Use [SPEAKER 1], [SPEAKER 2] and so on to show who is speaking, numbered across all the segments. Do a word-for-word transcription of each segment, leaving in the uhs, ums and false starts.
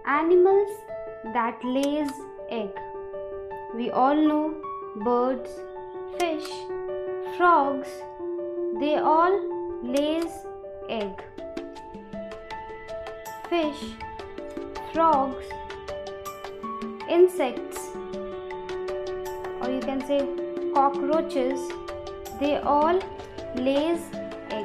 [SPEAKER 1] animals that lays egg. We all know birds, fish, frogs, they all lays egg. Fish, frogs, insects, or you can say cockroaches, they all lays egg.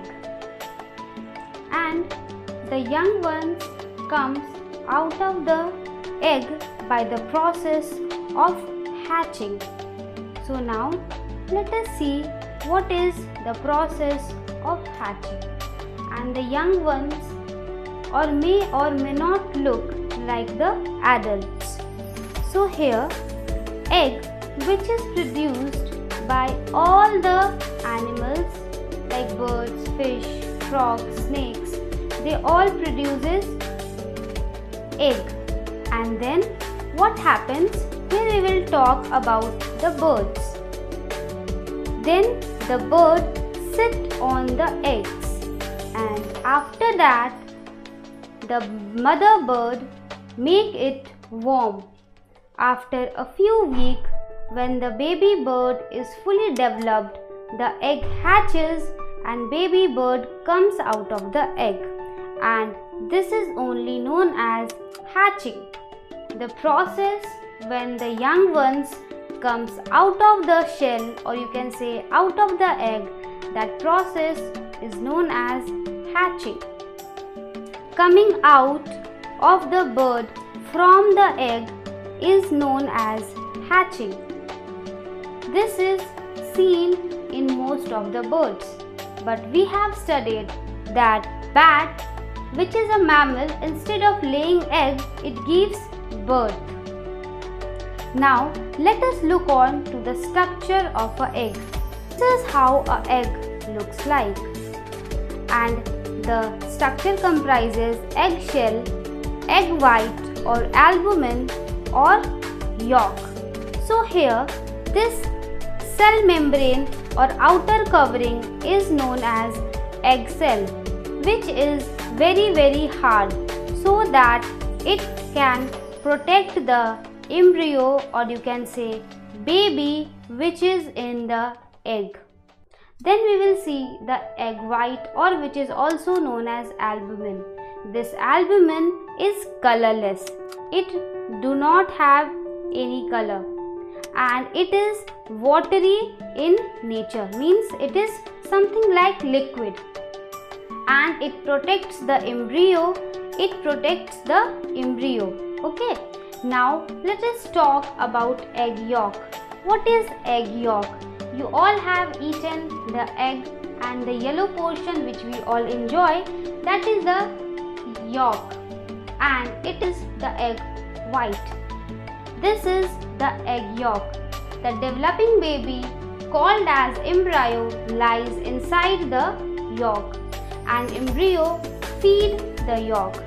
[SPEAKER 1] And the young ones comes out of the egg by the process of hatching. So now let us see what is the process of hatching. And the young ones or may or may not look like the adults. So here egg which is produced by all the animals like birds, fish, frogs, snakes, they all produces egg. And then what happens? Here we will talk about the birds. Then the bird sit on the eggs, and after that the mother bird make it warm. After a few weeks, when the baby bird is fully developed, the egg hatches and baby bird comes out of the egg, and this is only known as hatching. The process when the young ones comes out of the shell, or you can say out of the egg, that process is known as hatching. Coming out of the bird from the egg is known as hatching. This is seen in most of the birds, but we have studied that bat, which is a mammal, instead of laying egg, it gives birth. Now let us look on to the structure of an egg. This is how an egg looks like, and the structure comprises egg shell, egg white or albumin or yolk. So here this cell membrane or outer covering is known as egg cell, which is very very hard, so that it can protect the embryo, or you can say baby, which is in the egg. Then we will see the egg white, or which is also known as albumin. This albumin is colorless. It do not have any color, and it is watery in nature, means it is something like liquid, and it protects the embryo. It protects the embryo. Okay. Now let us talk about egg yolk. What is egg yolk? You all have eaten the egg, and the yellow portion which we all enjoy, that is the yolk, and it is the egg white. This is the egg yolk. The developing baby, called as embryo, lies inside the yolk, and embryo feed the yolk.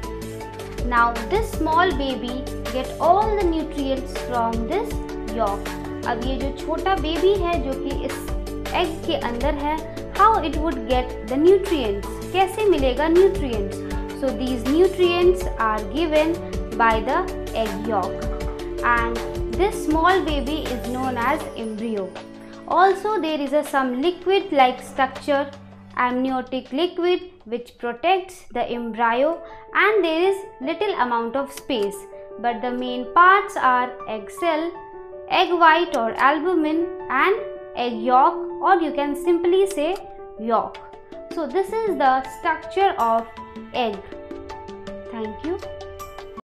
[SPEAKER 1] Now this small baby get all the nutrients from this yolk. अब ये जो छोटा baby है जो कि इस egg के अंदर है, how it would get the nutrients? कैसे मिलेगा nutrients? So these nutrients are given by the egg yolk, and this small baby is known as embryo. Also there is a some liquid like structure, amniotic liquid, which protects the embryo, and there is little amount of space, but the main parts are egg cell, egg white or albumin, and egg yolk, or you can simply say yolk. So this is the structure of egg. Thank you.